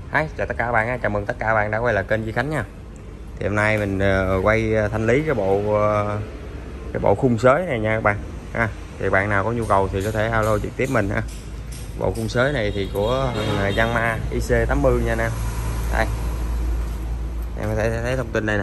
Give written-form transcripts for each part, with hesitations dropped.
Chào tất cả các bạn, chào mừng tất cả các bạn đã quay lại kênh Duy Khánh nha. Thì hôm nay mình quay thanh lý cái bộ khung sới này nha các bạn. Thì bạn nào có nhu cầu thì có thể alo trực tiếp mình ha. Bộ khung sới này thì của Yanmar IC80 nha anh em. Đây, em có thể thấy thông tin này nè,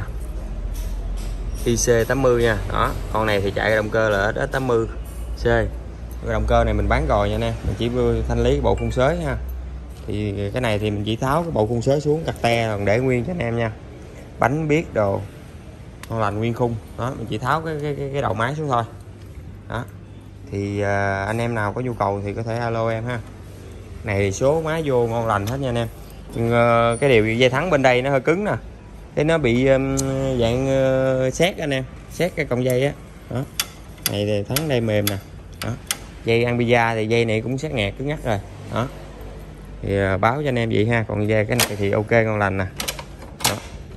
IC80 nha. Đó, con này thì chạy cái động cơ là SX80C. Cái động cơ này mình bán rồi nha anh em, mình chỉ thanh lý cái bộ khung sới ha. Thì cái này thì mình chỉ tháo cái bộ khung sới xuống, cắt te còn để nguyên cho anh em nha. Bánh biết đồ ngon lành nguyên khung. Đó, mình chỉ tháo cái đầu máy xuống thôi. Đó. Thì anh em nào có nhu cầu thì có thể alo em ha. Này số máy vô ngon lành hết nha anh em. Nhưng cái điều dây thắng bên đây nó hơi cứng nè. Thế nó bị dạng sét anh em, sét cái cọng dây á. Đó. Này thì thắng đây mềm nè. Đó. Dây Anbia thì dây này cũng sét nghẹt cứng nhắc rồi. Đó. Thì báo cho anh em vậy ha. Còn về cái này thì ok ngon lành nè. Đó.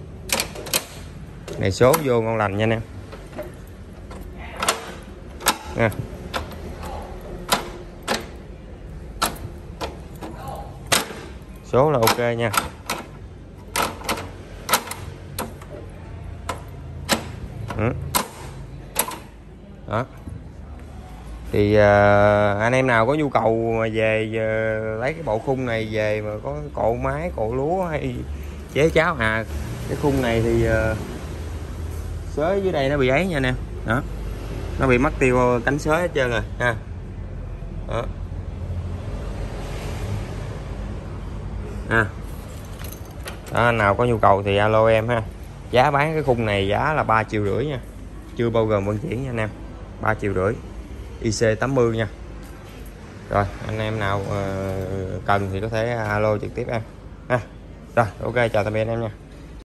Này số vô ngon lành nha anh em nha. Số là ok nha. Đó. Thì anh em nào có nhu cầu mà về lấy cái bộ khung này về mà có cộ máy, cộ lúa hay chế cháo cái khung này thì sới dưới đây nó bị ấy nha anh em. Đó, nó bị mất tiêu cánh sới hết trơn rồi ha. Đó. Đó, nào có nhu cầu thì alo em ha. Giá bán cái khung này giá là 3,5 triệu nha, chưa bao gồm vận chuyển nha anh em. 3,5 triệu IC80 nha. Rồi anh em nào cần thì có thể alo trực tiếp em ha. Rồi ok, chào tạm biệt anh em nha.